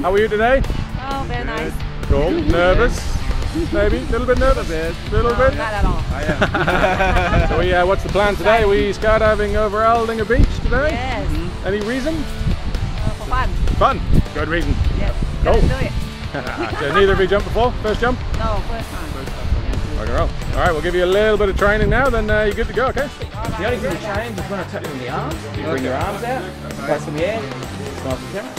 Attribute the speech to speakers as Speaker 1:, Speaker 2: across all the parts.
Speaker 1: How are you today?
Speaker 2: Oh, very nice.
Speaker 1: Cool. Nervous? Maybe? A little bit nervous? A little bit?
Speaker 2: Not at all.
Speaker 3: I am.
Speaker 1: So what's the plan today? Are we skydiving over Aldinger Beach today?
Speaker 2: Yes.
Speaker 1: Any reason?
Speaker 2: For fun.
Speaker 1: Fun. Good reason.
Speaker 2: Yes.
Speaker 1: Cool.
Speaker 2: Let's do it.
Speaker 1: So neither of you jumped before? First jump?
Speaker 2: No, first time.
Speaker 1: Rock and roll. Alright, we'll give you a little bit of training now, then you're good to go, okay?
Speaker 3: The only thing to change is when I touch you in the arms, you bring your arms out, place them in the air, smile for the camera.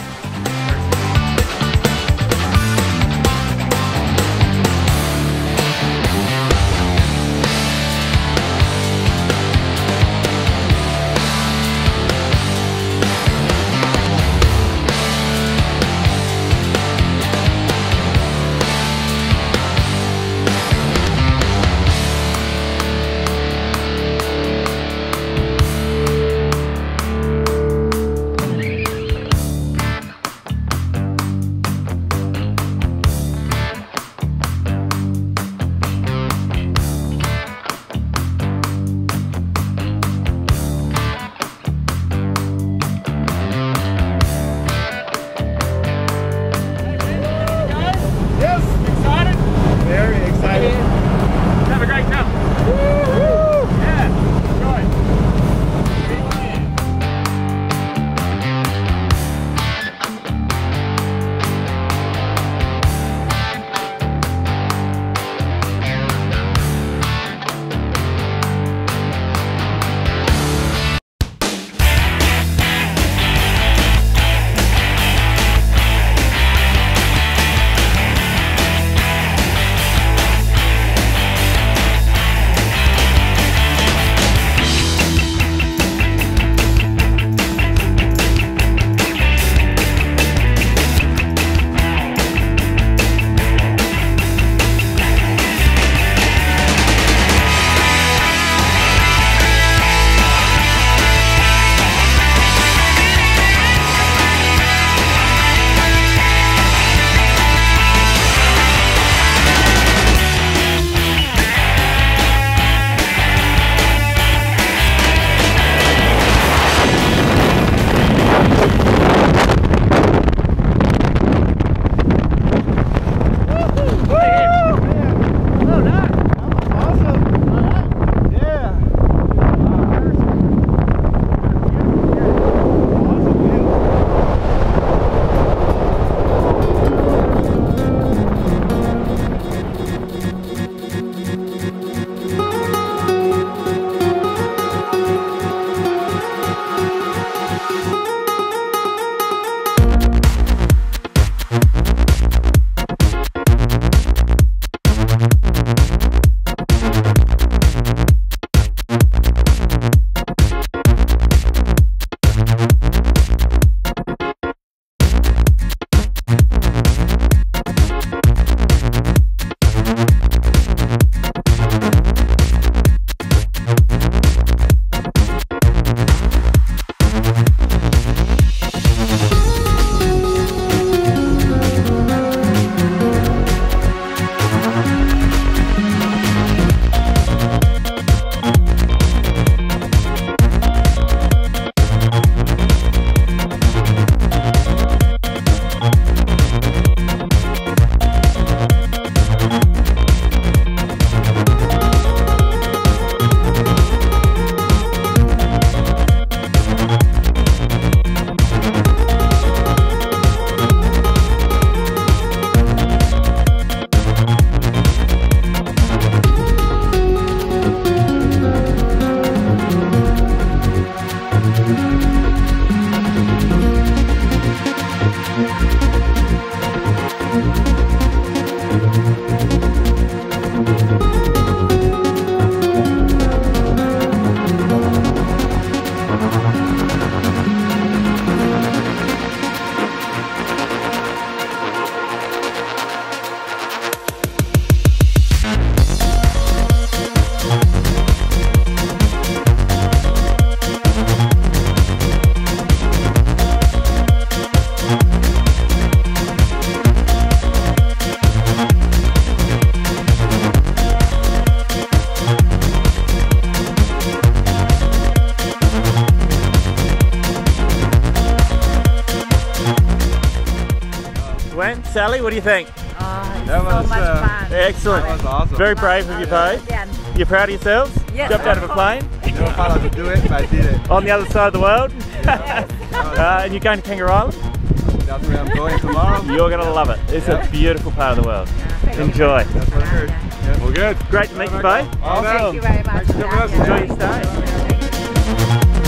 Speaker 4: Sally, what do you think?
Speaker 2: It's
Speaker 5: That
Speaker 2: so
Speaker 5: was,
Speaker 2: much fun.
Speaker 4: Excellent.
Speaker 5: That was awesome.
Speaker 4: Very brave of you both.
Speaker 2: Again.
Speaker 4: You're proud of yourselves?
Speaker 2: Yes,
Speaker 4: Jumped out of a
Speaker 2: of
Speaker 4: plane?
Speaker 5: Never thought I could do it, but I did it.
Speaker 4: On the other side of the world? And you're going to Kangaroo Island?
Speaker 5: That's where I'm going tomorrow.
Speaker 4: You're going to love it. It's a beautiful part of the world. Enjoy.
Speaker 5: That's what I heard. Yeah.
Speaker 1: Well, good.
Speaker 4: Great to meet you both.
Speaker 2: Thank you very much.
Speaker 1: Thanks for coming with us.
Speaker 4: Enjoy your stay.